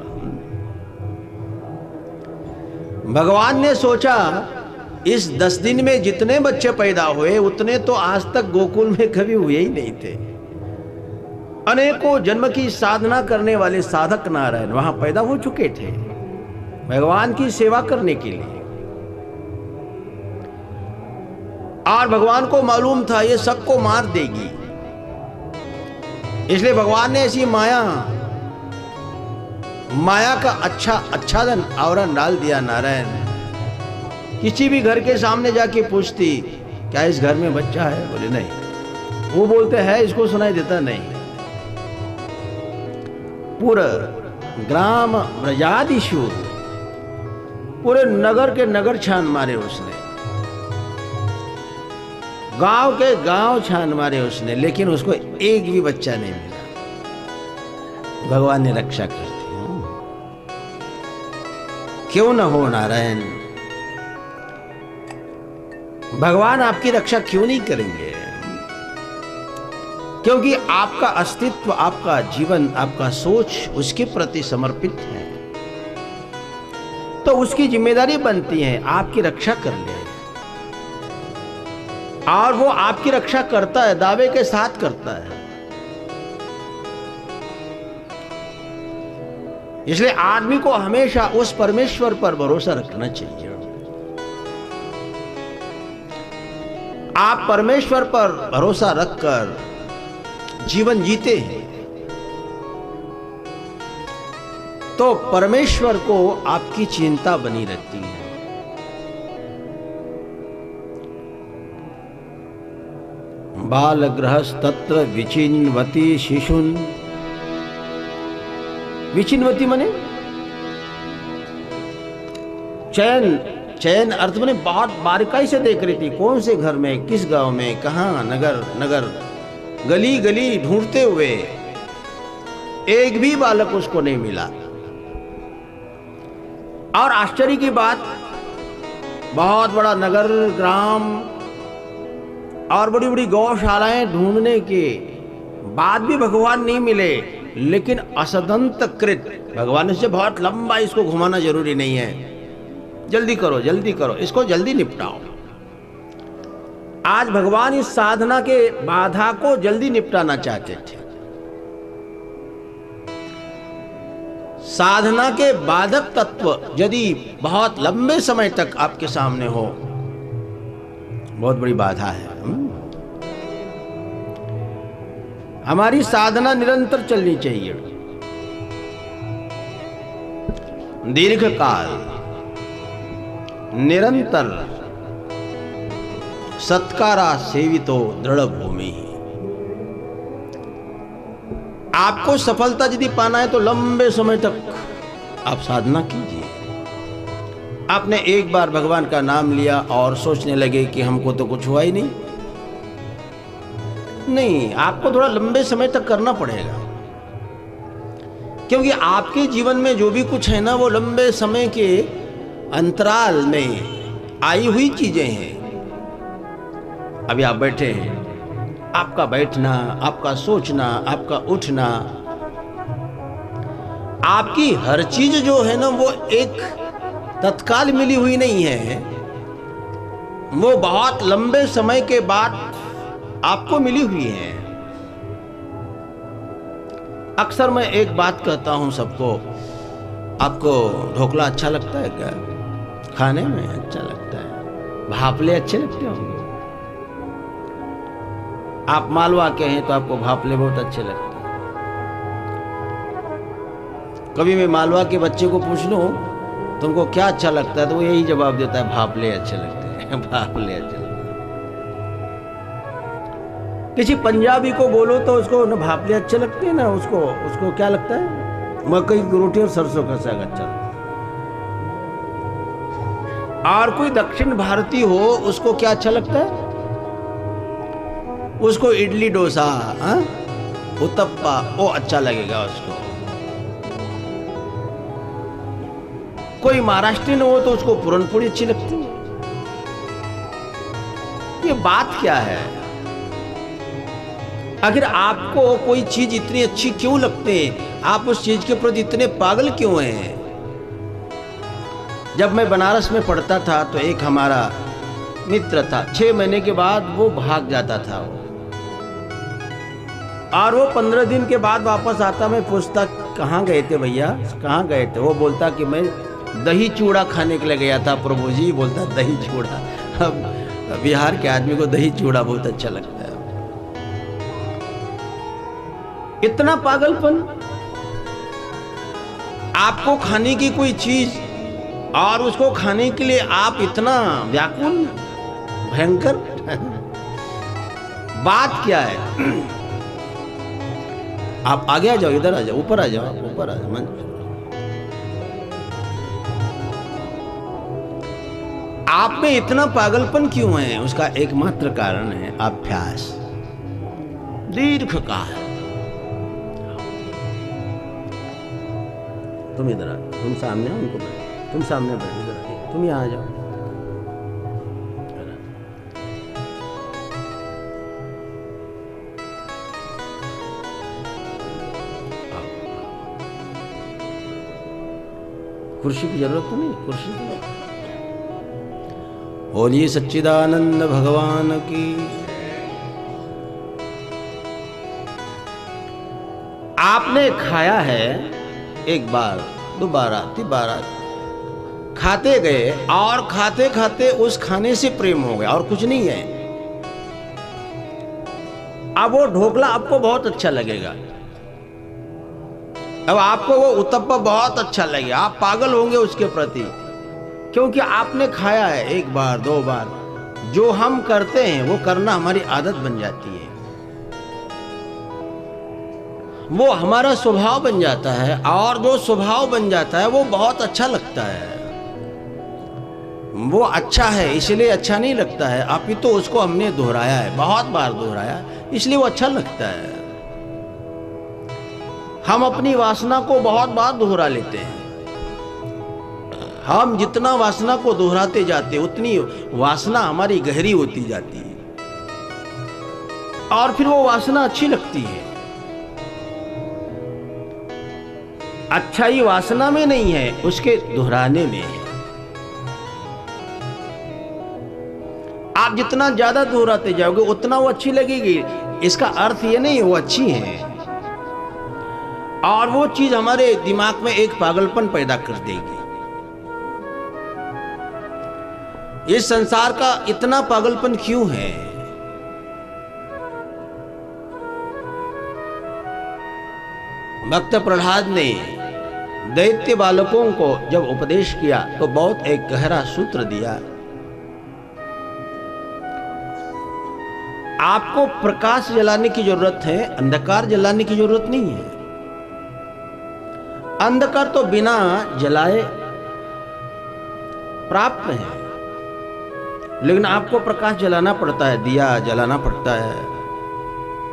भगवान ने सोचा इस दस दिन में जितने बच्चे पैदा हुए उतने तो आज तक गोकुल में कभी हुए ही नहीं थे। अनेकों जन्म की साधना करने वाले साधक नारायण वहां पैदा हो चुके थे भगवान की सेवा करने के लिए। और भगवान को मालूम था ये सबको मार देगी, इसलिए भगवान ने ऐसी माया माया का अच्छा आच्छादन आवरण डाल दिया। नारायण किसी भी घर के सामने जाके पूछती, क्या इस घर में बच्चा है? बोले नहीं। वो बोलते हैं, इसको सुनाई देता नहीं। पूरा ग्राम ब्रजादिशु, पूरे नगर के नगर छान मारे उसने, गांव के गांव छान मारे उसने, लेकिन उसको एक भी बच्चा नहीं मिला। भगवान ने रक्षा कर दी। क्यों न हो नारायण, भगवान आपकी रक्षा क्यों नहीं करेंगे? क्योंकि आपका अस्तित्व, आपका जीवन, आपका सोच उसके प्रति समर्पित है, तो उसकी जिम्मेदारी बनती है आपकी रक्षा कर ले। और वो आपकी रक्षा करता है, दावे के साथ करता है। इसलिए आदमी को हमेशा उस परमेश्वर पर भरोसा रखना चाहिए। आप परमेश्वर पर भरोसा रखकर जीवन जीते हैं तो परमेश्वर को आपकी चिंता बनी रहती है। बाल गृहस्तत्र विचिन्वती शिशुन। विचिन्वती मने चयन, चयन अर्थ मने बहुत बारीकाई से देख रही थी, कौन से घर में, किस गांव में, कहां, नगर नगर, गली गली ढूंढते हुए एक भी बालक उसको नहीं मिला। और आश्चर्य की बात, बहुत बड़ा नगर ग्राम और बड़ी बड़ी गौशालाएं ढूंढने के बाद भी भगवान नहीं मिले। लेकिन असदंत कृत, भगवान से बहुत लंबा इसको घुमाना जरूरी नहीं है, जल्दी करो जल्दी करो, इसको जल्दी निपटाओ। आज भगवान इस साधना के बाधा को जल्दी निपटाना चाहते थे। साधना के बाधक तत्व यदि बहुत लंबे समय तक आपके सामने हो, बहुत बड़ी बाधा है। हमारी साधना निरंतर चलनी चाहिए। दीर्घ काल निरंतर सत्कारा सेवितो दृढ़ भूमि। आपको सफलता यदि पाना है तो लंबे समय तक आप साधना कीजिए। आपने एक बार भगवान का नाम लिया और सोचने लगे कि हमको तो कुछ हुआ ही नहीं, नहीं, आपको थोड़ा लंबे समय तक करना पड़ेगा, क्योंकि आपके जीवन में जो भी कुछ है ना वो लंबे समय के अंतराल में आई हुई चीजें हैं। अभी आप बैठे हैं, आपका बैठना, आपका सोचना, आपका उठना, आपकी हर चीज जो है ना वो एक तत्काल मिली हुई नहीं है, वो बहुत लंबे समय के बाद आपको मिली हुई है। अक्सर मैं एक बात कहता हूं सबको, आपको ढोकला अच्छा लगता है क्या? खाने में अच्छा लगता है। भापले अच्छे लगते होंगे। आप मालवा के हैं तो आपको भापले बहुत अच्छे लगते हैं। कभी मैं मालवा के बच्चे को पूछ लूं तुमको क्या अच्छा लगता है तो वो यही जवाब देता है, भापले अच्छे लगते हैं। भापले अच्छे लगते हैं। किसी पंजाबी को बोलो तो उसको ना भापले अच्छे लगते हैं ना उसको उसको क्या लगता है, मकई की रोटी और सरसों का साग अच्छा लगता है। और कोई दक्षिण भारतीय हो उसको क्या अच्छा लगता है, उसको इडली डोसा, उत्तप्पा, वो अच्छा लगेगा उसको। कोई महाराष्ट्रियन हो तो उसको पूरनपोली अच्छी लगती है। ये बात क्या है? आखिर आपको कोई चीज इतनी अच्छी क्यों लगती है? आप उस चीज के प्रति इतने पागल क्यों हैं? जब मैं बनारस में पढ़ता था तो एक हमारा मित्र था, छह महीने के बाद वो भाग जाता था वो, और वो पंद्रह दिन के बाद वापस आता। मैं पूछता कहाँ गए थे भैया, कहाँ गए थे? वो बोलता कि मैं दही चूड़ा खाने के लिए गया था प्रभु जी। बोलता दही चूड़ा, अब बिहार के आदमी को दही चूड़ा बहुत अच्छा लगता है। इतना पागलपन, आपको खाने की कोई चीज और उसको खाने के लिए आप इतना व्याकुल, भयंकर। बात क्या है? आप आगे आ जाओ, इधर आ जाओ, ऊपर आ जाओ, ऊपर आ जाओ। आप में इतना पागलपन क्यों है? उसका एकमात्र कारण है अभ्यास, दीर्घकाल। तुम इधर आ, तुम सामने आओ, उनको बैठ, तुम सामने बैठ, इधर आ, तुम यहाँ आ जाओ। कुर्सी की जरूरत तो नहीं, कुर्सी की। बोलिए सच्चिदानंद भगवान की। आपने खाया है एक बार, दोबारा, तिबारा, खाते गए और खाते खाते उस खाने से प्रेम हो गया और कुछ नहीं है। अब वो ढोकला आपको बहुत अच्छा लगेगा, अब आपको वो उत्तप्पा बहुत अच्छा लगेगा, आप पागल होंगे उसके प्रति, क्योंकि आपने खाया है एक बार, दो बार। जो हम करते हैं वो करना हमारी आदत बन जाती है, वो हमारा स्वभाव बन जाता है, और जो स्वभाव बन जाता है वो बहुत अच्छा लगता है। वो अच्छा है इसलिए अच्छा नहीं लगता है, अभी तो उसको हमने दोहराया है, बहुत बार दोहराया, इसलिए वो अच्छा लगता है। हम अपनी वासना को बहुत बार दोहरा लेते हैं। हम जितना वासना को दोहराते जाते उतनी वासना हमारी गहरी होती जाती है, और फिर वो वासना अच्छी लगती है। अच्छाई वासना में नहीं है, उसके दोहराने में है। आप जितना ज्यादा दोहराते जाओगे उतना वो अच्छी लगेगी, इसका अर्थ ये नहीं वो अच्छी है, और वो चीज हमारे दिमाग में एक पागलपन पैदा कर देगी। इस संसार का इतना पागलपन क्यों है? भक्त प्रहलाद ने दैत्य बालकों को जब उपदेश किया तो बहुत एक गहरा सूत्र दिया। आपको प्रकाश जलाने की जरूरत है, अंधकार जलाने की जरूरत नहीं है। अंधकार तो बिना जलाए प्राप्त है, लेकिन आपको प्रकाश जलाना पड़ता है, दिया जलाना पड़ता है।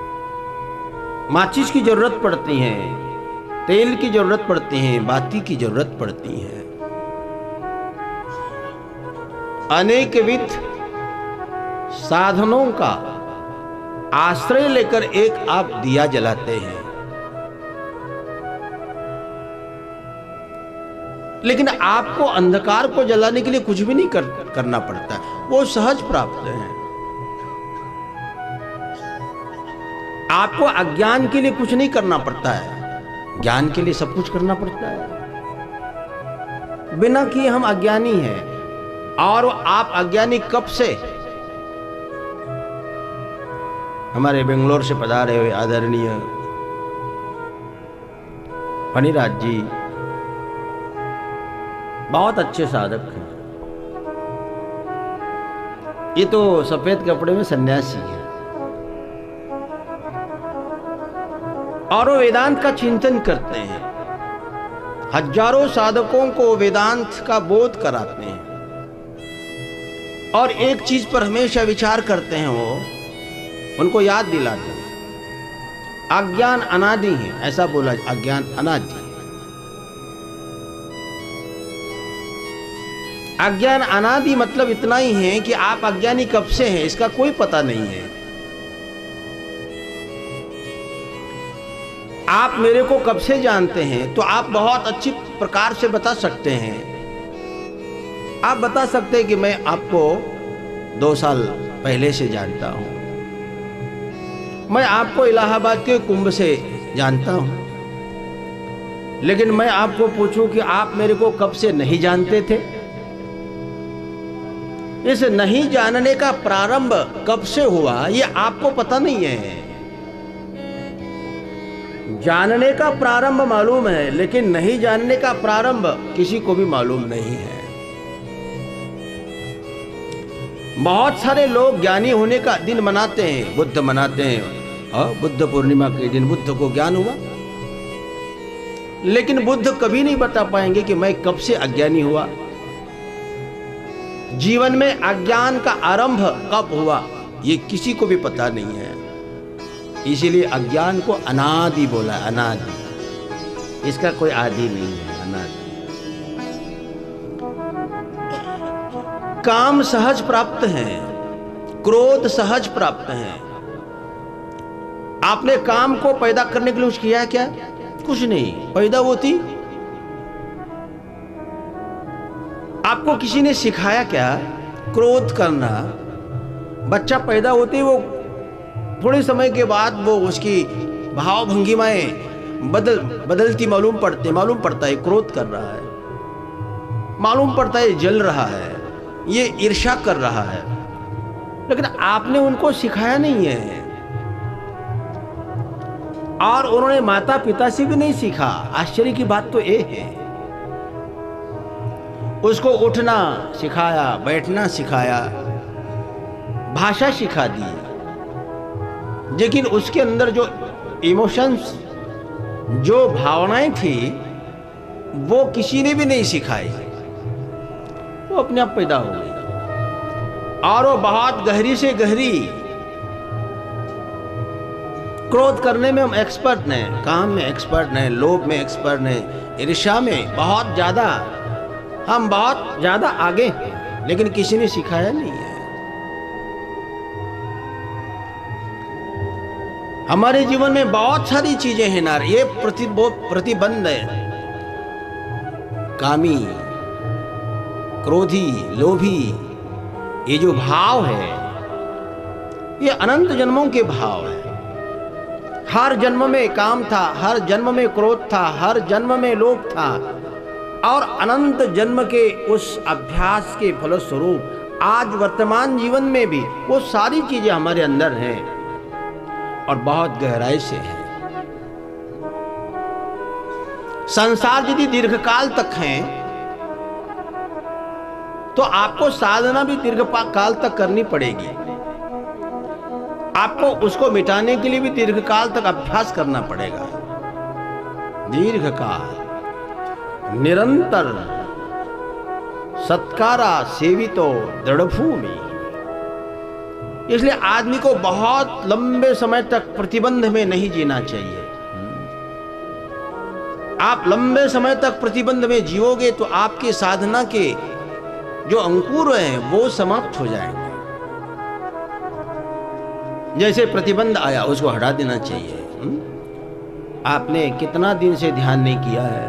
माचिस की जरूरत पड़ती है, तेल की जरूरत पड़ती है, बाती की जरूरत पड़ती है। अनेकविध साधनों का आश्रय लेकर एक आप दिया जलाते हैं, लेकिन आपको अंधकार को जलाने के लिए कुछ भी नहीं कर, करना पड़ता है, वो सहज प्राप्त है। आपको अज्ञान के लिए कुछ नहीं करना पड़ता है, ज्ञान के लिए सब कुछ करना पड़ता है। बिना किए हम अज्ञानी हैं, और आप अज्ञानी कब से? हमारे बेंगलोर से पधारे हुए आदरणीय फणिराज जी बहुत अच्छे साधक हैं। ये तो सफेद कपड़े में सन्यासी है, और वो वेदांत का चिंतन करते हैं, हजारों साधकों को वेदांत का बोध कराते हैं, और एक चीज पर हमेशा विचार करते हैं, वो उनको याद दिलाते हैं, अज्ञान अनादि है, ऐसा बोला, अज्ञान अनादि। अज्ञान अनादि मतलब इतना ही है कि आप अज्ञानी कब से हैं इसका कोई पता नहीं है। आप मेरे को कब से जानते हैं तो आप बहुत अच्छी प्रकार से बता सकते हैं। आप बता सकते हैं कि मैं आपको दो साल पहले से जानता हूं, मैं आपको इलाहाबाद के कुंभ से जानता हूं, लेकिन मैं आपको पूछूं कि आप मेरे को कब से नहीं जानते थे? इस नहीं जानने का प्रारंभ कब से हुआ ये आपको पता नहीं है। जानने का प्रारंभ मालूम है, लेकिन नहीं जानने का प्रारंभ किसी को भी मालूम नहीं है। बहुत सारे लोग ज्ञानी होने का दिन मनाते हैं, बुद्ध मनाते हैं, और बुद्ध पूर्णिमा के दिन बुद्ध को ज्ञान हुआ, लेकिन बुद्ध कभी नहीं बता पाएंगे कि मैं कब से अज्ञानी हुआ, जीवन में अज्ञान का आरंभ कब हुआ ये किसी को भी पता नहीं है। इसीलिए अज्ञान को अनादि बोला, अनादि, इसका कोई आदि नहीं है, अनादि। काम सहज प्राप्त है, क्रोध सहज प्राप्त है। आपने काम को पैदा करने के लिए कुछ किया क्या? कुछ नहीं, पैदा होती। आपको किसी ने सिखाया क्या क्रोध करना? बच्चा पैदा होते वो थोड़े समय के बाद वो उसकी भाव भंगिमाएं बदल बदलती मालूम पड़ते मालूम पड़ता है क्रोध कर रहा है, मालूम पड़ता है जल रहा है, ये ईर्ष्या कर रहा है, लेकिन आपने उनको सिखाया नहीं है, और उन्होंने माता पिता से भी नहीं सीखा। आश्चर्य की बात तो ये है, उसको उठना सिखाया, बैठना सिखाया, भाषा सिखा दी, लेकिन उसके अंदर जो इमोशंस, जो भावनाएं थी वो किसी ने भी नहीं सिखाई, वो अपने आप पैदा हो गई, और वो बहुत गहरी से गहरी। क्रोध करने में हम एक्सपर्ट हैं, काम में एक्सपर्ट हैं, लोभ में एक्सपर्ट हैं, ईर्ष्या में बहुत ज्यादा, हम बहुत ज्यादा आगे हैं, लेकिन किसी ने सिखाया नहीं है। हमारे जीवन में बहुत सारी चीजें हैं ना, ये प्रतिबंध है। कामी, क्रोधी, लोभी, ये जो भाव है ये अनंत जन्मों के भाव है। हर जन्म में काम था, हर जन्म में क्रोध था, हर जन्म में लोभ था, और अनंत जन्म के उस अभ्यास के फलस्वरूप आज वर्तमान जीवन में भी वो सारी चीजें हमारे अंदर हैं और बहुत गहराई से है। संसार यदि दीर्घकाल तक है तो आपको साधना भी दीर्घकाल तक करनी पड़ेगी। आपको उसको मिटाने के लिए भी दीर्घकाल तक अभ्यास करना पड़ेगा। दीर्घकाल निरंतर सत्कारा सेवितो दृढ़भूमि, इसलिए आदमी को बहुत लंबे समय तक प्रतिबंध में नहीं जीना चाहिए। आप लंबे समय तक प्रतिबंध में जियोगे तो आपके साधना के जो अंकुर हैं वो समाप्त हो जाएंगे। जैसे प्रतिबंध आया उसको हटा देना चाहिए। आपने कितना दिन से ध्यान नहीं किया है,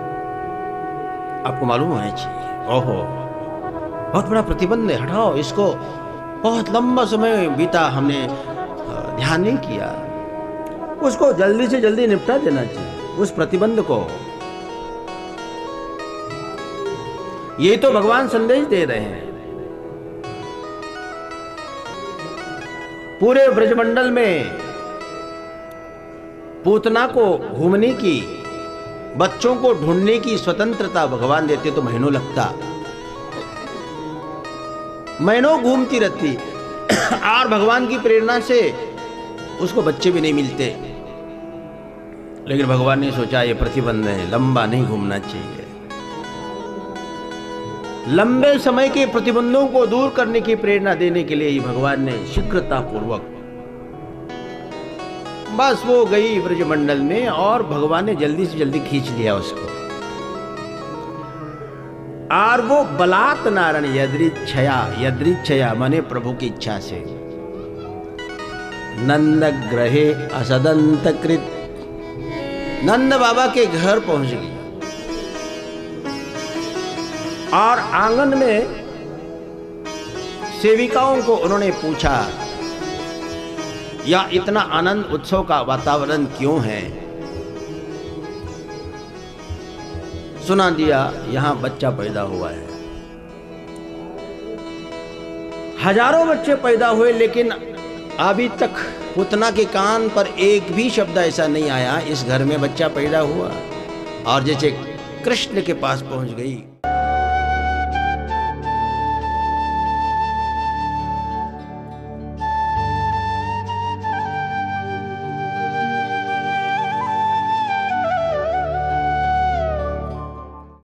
आपको मालूम होना चाहिए। ओहो, बहुत बड़ा प्रतिबंध है, हटाओ इसको। बहुत लंबा समय बीता, हमने ध्यान नहीं किया, उसको जल्दी से जल्दी निपटा देना चाहिए उस प्रतिबंध को। ये तो भगवान संदेश दे रहे हैं। पूरे ब्रजमंडल में पूतना को घूमने की, बच्चों को ढूंढने की स्वतंत्रता भगवान देते तो महीनों लगता, महीनों घूमती रहती और भगवान की प्रेरणा से उसको बच्चे भी नहीं मिलते। लेकिन भगवान ने सोचा ये प्रतिबंध है, लंबा नहीं घूमना चाहिए। लंबे समय के प्रतिबंधों को दूर करने की प्रेरणा देने के लिए ही भगवान ने शीघ्रता पूर्वक, बस वो गई ब्रजमंडल में और भगवान ने जल्दी से जल्दी खींच लिया उसको। और वो बलात् नारायण यदृच्छया, यदृच्छया माने प्रभु की इच्छा से, नंद ग्रहे असदंत कृत, नंद बाबा के घर पहुंच गई और आंगन में सेविकाओं को उन्होंने पूछा, या इतना आनंद उत्सव का वातावरण क्यों है? सुना दिया यहां बच्चा पैदा हुआ है। हजारों बच्चे पैदा हुए, लेकिन अभी तक पूतना के कान पर एक भी शब्द ऐसा नहीं आया इस घर में बच्चा पैदा हुआ। और जैसे कृष्ण के पास पहुंच गई।